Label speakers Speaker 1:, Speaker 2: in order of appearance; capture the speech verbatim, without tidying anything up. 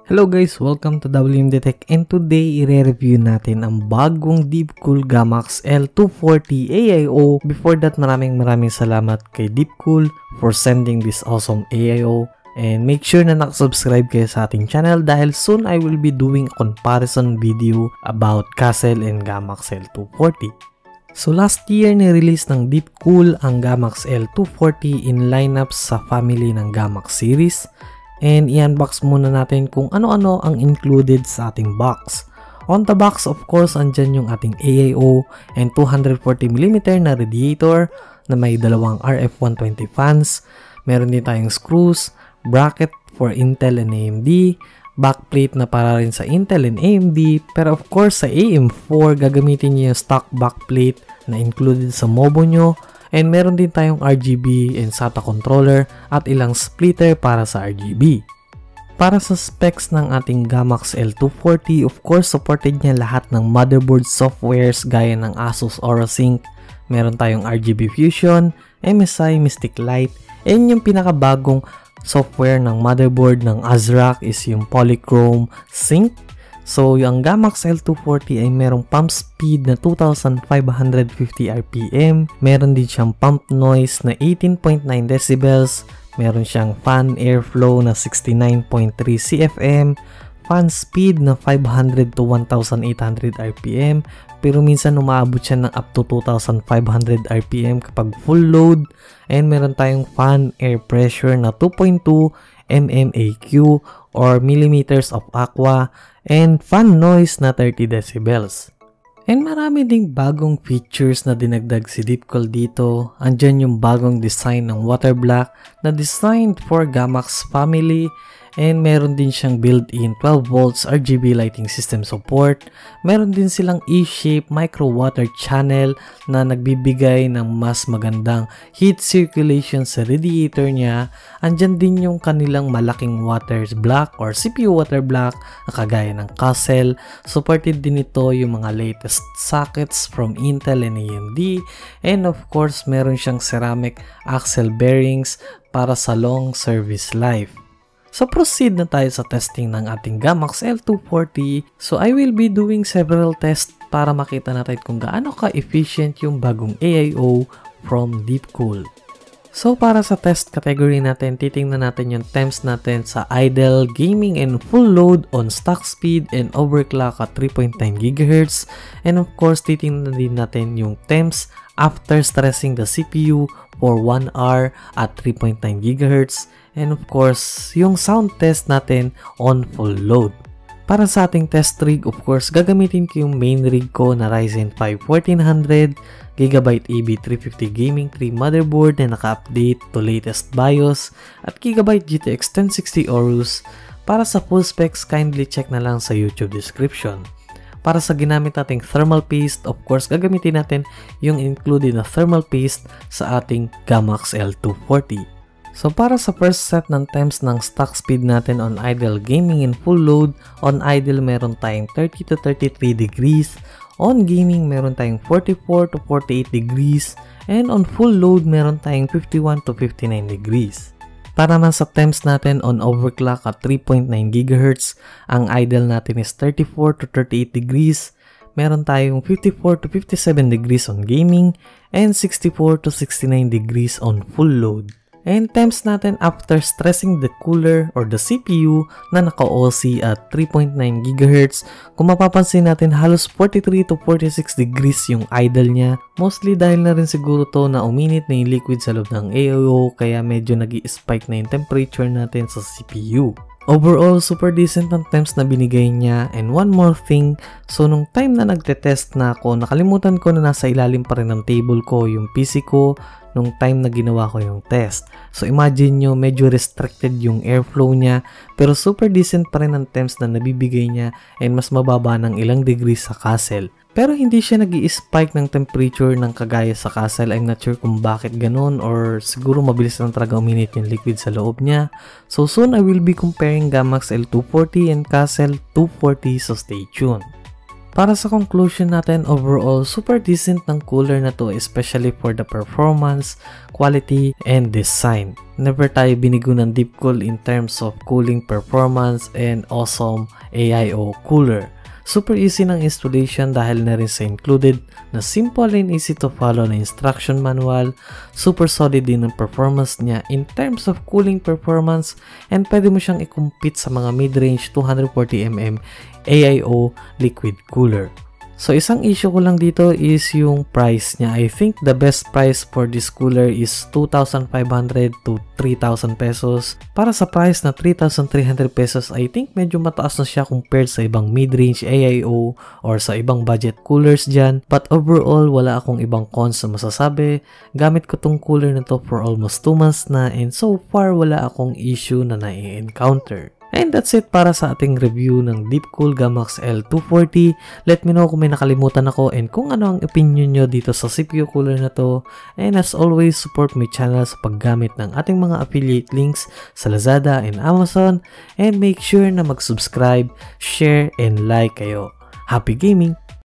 Speaker 1: Hello guys, welcome to W M D Tech, and today i-review natin ang bagong Deepcool Gamax L two forty A I O. Before that, maraming maraming salamat kay Deepcool for sending this awesome A I O, and make sure na nakasubscribe kayo sa ating channel dahil soon I will be doing a comparison video about Castle and Gamax L two forty. So last year ni-release ng Deepcool ang Gamax L two forty in lineup sa family ng Gamax series. And i-unbox muna natin kung ano-ano ang included sa ating box. On the box, of course, andyan yung ating A I O and two forty millimeter na radiator na may dalawang R F one twenty fans. Meron din tayong screws, bracket for Intel and A M D, backplate na para rin sa Intel and A M D. Pero of course, sa A M four, gagamitin niyo yung stock backplate na included sa Mobo nyo. And meron din tayong R G B and SATA controller at ilang splitter para sa R G B. Para sa specs ng ating Gamax L two forty, of course, supported niya lahat ng motherboard softwares gaya ng Asus AuraSync. Meron tayong R G B Fusion, M S I Mystic Light, and yung pinakabagong software ng motherboard ng ASRock is yung Polychrome Sync. So, yung Gamax L two forty ay merong pump speed na two thousand five hundred fifty R P M. Meron din siyang pump noise na eighteen point nine decibels. Meron siyang fan airflow na sixty-nine point three C F M. Fan speed na five hundred to one thousand eight hundred R P M. Pero minsan umaabot siya ng up to two thousand five hundred R P M kapag full load. And meron tayong fan air pressure na two point two millimeters A Q or millimeters of aqua, and fan noise na thirty decibels. And marami ding bagong features na dinagdag si Deepcool dito. Andyan yung bagong design ng water block na designed for Gamax family. And meron din siyang built-in twelve volts R G B lighting system support. Meron din silang E-shape micro water channel na nagbibigay ng mas magandang heat circulation sa radiator niya. Andyan din yung kanilang malaking water block or C P U water block na kagaya ng Castle. Supported din ito yung mga latest sockets from Intel and A M D. And of course, meron siyang ceramic axle bearings para sa long service life. So proceed na tayo sa testing ng ating Gamax L two forty. So I will be doing several tests para makita natin kung gaano ka-efficient yung bagong A I O from Deepcool. So para sa test category natin, titingnan natin yung temps natin sa idle, gaming, and full load on stock speed and overclock at three point nine gigahertz. And of course, titingnan din natin yung temps after stressing the C P U for one hour at three point nine gigahertz. And of course, yung sound test natin on full load. Para sa ating test rig, of course, gagamitin ko yung main rig ko na Ryzen five fourteen hundred, Gigabyte A B three fifty Gaming three motherboard na naka-update to latest BIOS, at Gigabyte G T X ten sixty Aorus. Para sa full specs, kindly check na lang sa YouTube description. Para sa ginamit nating thermal paste, of course, gagamitin natin yung included na thermal paste sa ating Gamax L two forty. So para sa first set ng temps ng stock speed natin on idle, gaming, and full load, on idle meron tayong thirty to thirty-three degrees, on gaming meron tayong forty-four to forty-eight degrees, and on full load meron tayong fifty-one to fifty-nine degrees. Para man sa temps natin on overclock at three point nine gigahertz, ang idle natin is thirty-four to thirty-eight degrees, meron tayong fifty-four to fifty-seven degrees on gaming, and sixty-four to sixty-nine degrees on full load. And temps natin after stressing the cooler or the C P U na naka-O C at three point nine gigahertz, kung mapapansin natin halos forty-three to forty-six degrees yung idle niya. Mostly dahil na rin siguro to na uminit na yung liquid sa loob ng A I O, kaya medyo nag-i-spike na yung temperature natin sa C P U. Overall, super decent ang temps na binigay niya. And one more thing, so nung time na nagte-test na ako, nakalimutan ko na nasa ilalim pa rin ng table ko yung P C ko nung time na ginawa ko yung test. So imagine nyo, medyo restricted yung airflow niya, pero super decent pa rin ang temps na nabibigay niya and mas mababa ng ilang degrees sa Castle. Pero hindi siya nag-i-spike ng temperature ng kagaya sa Castle. I'm not sure kung bakit ganun, or siguro mabilis lang talaga uminit yung liquid sa loob niya. So soon I will be comparing Gamax L two forty and Castle two forty, so stay tuned. Para sa conclusion natin, overall, super decent ng cooler na to, especially for the performance, quality, and design. Never tayo binigo ng Deepcool in terms of cooling performance and awesome A I O cooler. Super easy ng installation dahil na rin sa included na simple and easy to follow na instruction manual. Super solid din ng performance niya in terms of cooling performance, and pwede mo siyang i-compete sa mga mid-range two forty millimeter A I O liquid cooler. So isang issue ko lang dito is yung price niya. I think the best price for this cooler is two thousand five hundred to three thousand pesos. Para sa price na three thousand three hundred pesos, I think medyo mataas na siya compared sa ibang mid-range A I O or sa ibang budget coolers dyan. But overall, wala akong ibang cons na masasabi. Gamit ko tong cooler na to for almost two months na, and so far wala akong issue na nai-encounter. And that's it para sa ating review ng Deepcool Gamax L two forty. Let me know kung may nakalimutan ako and kung ano ang opinion nyo dito sa C P U cooler na to. And as always, support my channel sa paggamit ng ating mga affiliate links sa Lazada and Amazon. And make sure na mag-subscribe, share, and like kayo. Happy gaming!